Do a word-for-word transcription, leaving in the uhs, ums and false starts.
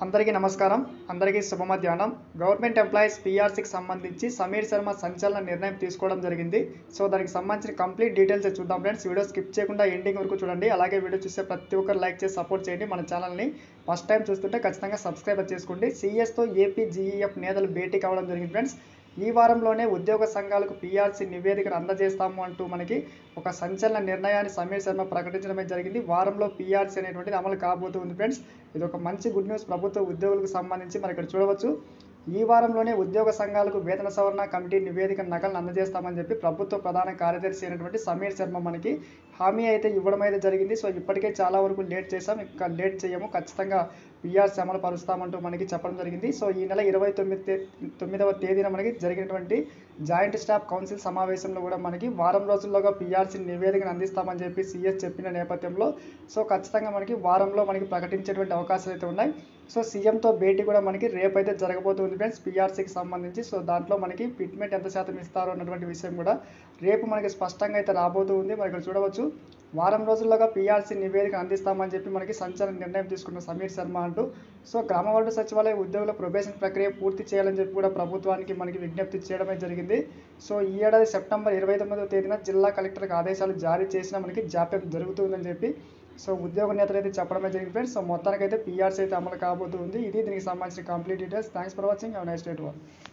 అందరికీ నమస్కారం. అందరికీ శుభ మధ్యాహ్నం. గవర్నమెంట్ ఎంప్లాయీస్ పీఆర్సీకి సంబంధించి సమీర్ శర్మ సంచలన నిర్ణయం తీసుకోవడం జరిగింది. సో దానికి సంబంధించిన కంప్లీట్ డీటెయిల్స్ చూద్దాం ఫ్రెండ్స్. వీడియో స్కిప్ చేయకుండా ఎండింగ్ వరకు చూడండి. అలాగే వీడియో చూసే ప్రతి ఒక్కరు లైక్ చేసి సపోర్ట్ చేయండి. మన ఛానల్ని ఫస్ట్ టైం చూస్తుంటే ఖచ్చితంగా సబ్స్క్రైబ్ చేసుకోండి. సీఎస్తో ఏపీ జీఈఎఫ్ నేతలు భేటీ కావడం జరిగింది ఫ్రెండ్స్. ఈ వారంలోనే ఉద్యోగ సంఘాలకు పీఆర్సీ నివేదికను అందజేస్తాము అంటూ మనకి ఒక సంచలన నిర్ణయాన్ని సమీర్ శర్మ ప్రకటించడమే జరిగింది. వారంలో పీఆర్సీ అనేటువంటిది అమలు కాబోతుంది ఫ్రెండ్స్. ఇది ఒక మంచి గుడ్ న్యూస్ ప్రభుత్వ ఉద్యోగులకు సంబంధించి మనం ఇక్కడ చూడవచ్చు. ఈ వారంలోనే ఉద్యోగ సంఘాలకు వేతన సవరణ కమిటీ నివేదిక నకలను అందజేస్తామని చెప్పి ప్రభుత్వ ప్రధాన కార్యదర్శి అయినటువంటి సమీర్ శర్మ మనకి హామీ అయితే ఇవ్వడం అయితే జరిగింది. సో ఇప్పటికే చాలా వరకు లేట్ చేసాం, ఇంకా లేట్ చేయము, ఖచ్చితంగా పీఆర్సీ అమలు పరుస్తామంటూ మనకి చెప్పడం జరిగింది. సో ఈ నెల ఇరవై తొమ్మిది తొమ్మిదవ తేదీన మనకి జరిగినటువంటి జాయింట్ స్టాఫ్ కౌన్సిల్ సమావేశంలో కూడా మనకి వారం రోజుల్లోగా పీఆర్సీ నివేదికను అందిస్తామని చెప్పి సీఎస్ చెప్పిన నేపథ్యంలో సో ఖచ్చితంగా మనకి వారంలో మనకి ప్రకటించేటువంటి అవకాశాలు అయితే ఉన్నాయి. సో సీఎంతో భేటీ కూడా మనకి రేపు అయితే జరగబోతుంది ఫ్రెండ్స్ పీఆర్సీకి సంబంధించి. సో దాంట్లో మనకి ఫిట్మెంట్ ఎంత శాతం ఇస్తారో అన్నటువంటి విషయం కూడా రేపు మనకి స్పష్టంగా అయితే రాబోతుంది. మరి ఇక్కడ చూడవచ్చు, వారం రోజుల్లోగా పీఆర్సీ నివేదిక అందిస్తామని చెప్పి మనకి సంచలన నిర్ణయం తీసుకున్న సమీర్ శర్మ అంటూ. సో గ్రామ వార్డు సచివాలయ ఉద్యోగుల ప్రొబేషన్ ప్రక్రియ పూర్తి చేయాలని చెప్పి కూడా ప్రభుత్వానికి మనకి విజ్ఞప్తి చేయడమే జరిగింది. సో ఈ ఏడాది సెప్టెంబర్ ఇరవై తొమ్మిదవ తేదీన జిల్లా కలెక్టర్కి ఆదేశాలు జారీ చేసినా మనకి జాప్యం జరుగుతుందని చెప్పి సో ఉద్యోగ నేతలు అయితే చెప్పడమే జరిగింది ఫ్రెండ్స్. సో మొత్తానికైతే పీఆర్సీ అయితే అమలు కాబోతుంది. ఇది దీనికి సంబంధించిన complete details. Thanks for watching. Have nice day to all.